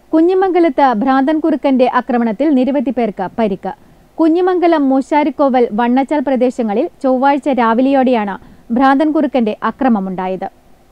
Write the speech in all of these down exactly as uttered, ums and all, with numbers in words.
കുഞ്ഞിമംഗലത്ത് ഭ്രാന്തൻ കുറുക്കന്റെ ആക്രമണത്തിൽ നിരവധി പേർക്ക് പരിക്ക്. കുഞ്ഞിമംഗലം മൂശാരിക്കോവൽ വണ്ണച്ചാൽ പ്രദേശങ്ങളിൽ ചൊവ്വാഴ്ച രാവിലെയോടെയാണ് ഭ്രാന്തൻ കുറുക്കന്റെ ആക്രമണമുണ്ടായത്.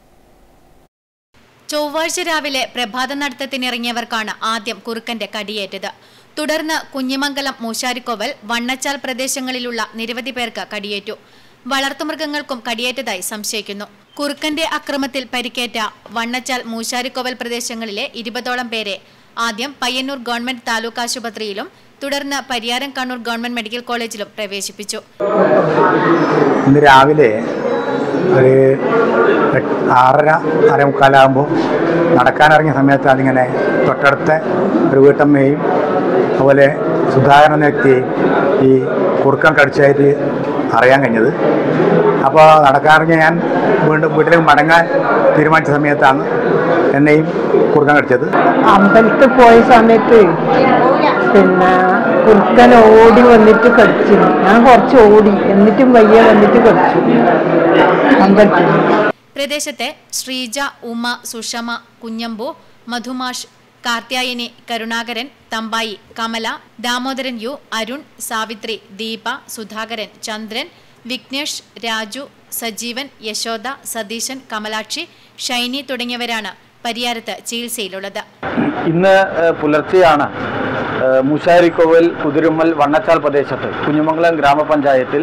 ചൊവ്വാഴ്ച രാവിലെ പ്രഭാത നടത്തത്തിനിറങ്ങിയവർക്കാണ് ആദ്യം കുറുക്കന്റെ കടിയേറ്റത്. തുടർന്ന് കുഞ്ഞിമംഗലം മൂശാരിക്കോവൽ വണ്ണച്ചാൽ പ്രദേശങ്ങളിലുള്ള നിരവധി പേർക്ക് കടിയേറ്റു. വളർത്തുമൃഗങ്ങൾക്കും കടിയേറ്റതായി സംശയിക്കുന്നു. കുറുക്കന്റെ അക്രമത്തിൽ പരിക്കേറ്റ വണ്ണച്ചാൽ മൂശാരിക്കോവൽ പ്രദേശങ്ങളിലെ ഇരുപതോളം പേരെ ആദ്യം പയ്യന്നൂർ ഗവൺമെന്റ് താലൂക്ക് ആശുപത്രിയിലും തുടർന്ന് പരിയാരം കണ്ണൂർ ഗവൺമെന്റ് മെഡിക്കൽ കോളേജിലും പ്രവേശിപ്പിച്ചു. ഇന്ന് രാവിലെ ഒരു ആറര അരമുക്കാലാകുമ്പോൾ നടക്കാനിറങ്ങിയ സമയത്ത് അതിങ്ങനെ തൊട്ടടുത്ത ഒരു വീട്ടമ്മയും അതുപോലെ സുധാകരൻ എന്ന വ്യക്തിയെയും ഈ കുറുക്കൻ കടിച്ചായിട്ട് അറിയാൻ കഴിഞ്ഞത്. അപ്പോൾ നടക്കാനിറങ്ങിയ ഞാൻ വീണ്ടും വീട്ടിലേക്ക് മടങ്ങാൻ തീരുമാനിച്ച സമയത്താണ് എന്നെയും കുറുക്കൻ കടിച്ചത്. അമ്പലത്തിൽ പോയ സമയത്ത് പിന്നെ കുറുക്കൻ ഓടി വന്നിട്ട് കടിച്ചു. ഞാൻ കുറച്ച് ഓടി, എന്നിട്ടും വയ്യ വന്നിട്ട് കടിച്ചു അമ്പലത്തിൽ. പ്രദേശത്തെ ശ്രീജ, ഉമ, സുഷമ, കുഞ്ഞമ്പു, മധുമാഷ്, കാർത്യായനി, കരുണാകരൻ, തമ്പായി, കമല, ദാമോദരൻ യു, അരുൺ, സാവിത്രി, ദീപ, സുധാകരൻ, ചന്ദ്രൻ, വിഘ്നേഷ്, രാജു, സജീവൻ, യശോദ, സതീശൻ, കമലാക്ഷി, ഷൈനി തുടങ്ങിയവരാണ് പരിയാരത്ത് ചികിത്സയിലുള്ളത്. ഇന്ന് പുലർച്ചെയാണ് മൂശാരിക്കോവൽ കുതിരുമ്മൽ വണ്ണച്ചാൽ പ്രദേശത്ത് കുഞ്ഞിമംഗലം ഗ്രാമപഞ്ചായത്തിൽ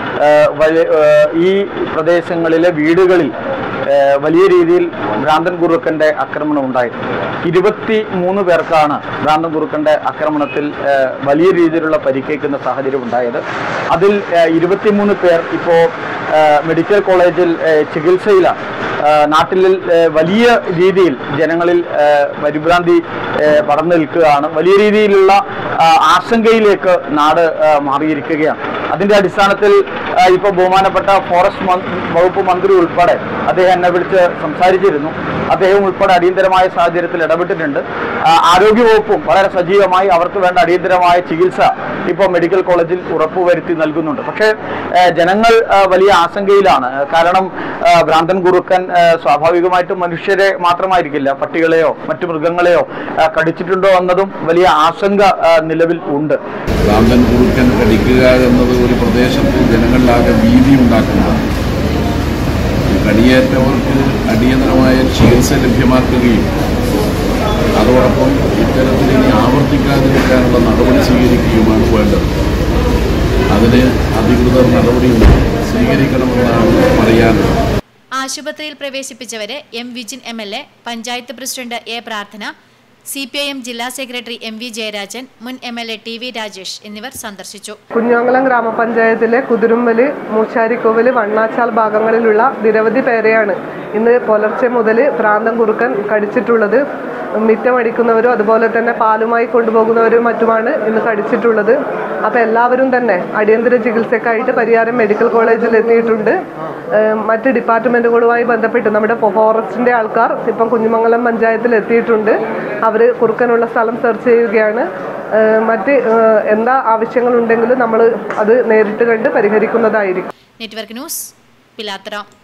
ഈ പ്രദേശങ്ങളിലെ വീടുകളിൽ വലിയ രീതിയിൽ ഭ്രാന്തൻ കുറുക്കന്റെ ആക്രമണം ഉണ്ടായി. ഇരുപത്തി മൂന്ന് പേർക്കാണ് ഭ്രാന്തൻ കുറുക്കന്റെ ആക്രമണത്തിൽ വലിയ രീതിയിലുള്ള പരിക്കേൽക്കുന്ന സാഹചര്യം ഉണ്ടായത്. അതിൽ ഇരുപത്തിമൂന്ന് പേർ ഇപ്പോൾ മെഡിക്കൽ കോളേജിൽ ചികിത്സയിലാണ്. നാട്ടിൽ വലിയ രീതിയിൽ ജനങ്ങളിൽ പരിഭ്രാന്തി പടർന്നു നിൽക്കുകയാണ്. വലിയ രീതിയിലുള്ള ആശങ്കയിലേക്ക് നാട് മാറിയിരിക്കുകയാണ്. അതിന്റെ അടിസ്ഥാനത്തിൽ ഇപ്പോൾ ബഹുമാനപ്പെട്ട ഫോറസ്റ്റ് വകുപ്പ് മന്ത്രി ഉൾപ്പെടെ അദ്ദേഹം എന്നെ വിളിച്ച് സംസാരിച്ചിരുന്നു. അദ്ദേഹം ഉൾപ്പെടെ അടിയന്തരമായ സാഹചര്യത്തിൽ ഇടപെട്ടിട്ടുണ്ട്. ആരോഗ്യവകുപ്പും വളരെ സജീവമായി അവർക്ക് വേണ്ട അടിയന്തരമായ ചികിത്സ ഇപ്പോൾ മെഡിക്കൽ കോളേജിൽ ഉറപ്പുവരുത്തി നൽകുന്നുണ്ട്. പക്ഷേ ജനങ്ങൾ വലിയ ആശങ്കയിലാണ്. കാരണം ഭ്രാന്തൻ കുറുക്കൻ സ്വാഭാവികമായിട്ടും മനുഷ്യരെ മാത്രമായിരിക്കില്ല, പട്ടികളെയോ മറ്റു മൃഗങ്ങളെയോ കടിച്ചിട്ടുണ്ടോ എന്നതും വലിയ ആശങ്ക നിലവിൽ ഉണ്ട്. ഭ്രാന്തൻ കുറുക്കൻ കടിക്കുക എന്നത് ഒരു പ്രദേശത്ത് ജനങ്ങളിലാകെ ഭീതി ഉണ്ടാക്കുന്നതാണ്. കടിയേറ്റവർക്ക് അടിയന്തരമായ ചികിത്സ ലഭ്യമാക്കുകയും അതോടൊപ്പം ഇത്തരത്തിൽ ഇനി ആവർത്തിക്കാതിരിക്കാനുള്ള നടപടി സ്വീകരിക്കുകയുമാണ് വേണ്ടത്. അതിന് അധികൃതർ നടപടി സ്വീകരിക്കണമെന്നാണ് പറയാനുള്ളത്. ആശുപത്രിയിൽ പ്രവേശിപ്പിച്ചവരെ M Vijin M L A, panchayat president A Prarthana, C P I M ജില്ലാ സെക്രട്ടറി എം വി ജയരാജൻ, മുൻ M L A T V Rajesh എന്നിവർ സന്ദർശിച്ചു. കുഞ്ഞിമംഗലം ഗ്രാമപഞ്ചായത്തിലെ കുതിരുമ്മല്, മൂശാരിക്കോവല്, വണ്ണാച്ചാൽ ഭാഗങ്ങളിലുള്ള നിരവധി പേരെയാണ് ഇന്ന് പുലർച്ചെ മുതൽ ഭ്രാന്തൻ കുറുക്കൻ കടിച്ചിട്ടുള്ളത്. മിറ്റമടിക്കുന്നവരും അതുപോലെ തന്നെ പാലുമായി കൊണ്ടുപോകുന്നവരും മറ്റുമാണ് ഇന്ന് കടിച്ചിട്ടുള്ളത്. അപ്പോൾ എല്ലാവരും തന്നെ അടിയന്തര ചികിത്സക്കായിട്ട് പരിയാരം മെഡിക്കൽ കോളേജിൽ എത്തിയിട്ടുണ്ട്. മറ്റ് ഡിപ്പാർട്ട്മെൻറ്റുകളുമായി ബന്ധപ്പെട്ട് നമ്മുടെ ഫോറസ്റ്റിൻ്റെ ആൾക്കാർ ഇപ്പം കുഞ്ഞിമംഗലം പഞ്ചായത്തിൽ എത്തിയിട്ടുണ്ട്. അവർ കുറുക്കനുള്ള സ്ഥലം സെർച്ച് ചെയ്യുകയാണ്. മറ്റ് എന്താ ആവശ്യങ്ങളുണ്ടെങ്കിലും നമ്മൾ അത് നേരിട്ട് കണ്ട് പരിഹരിക്കുന്നതായിരിക്കും. Network news, Pilathara.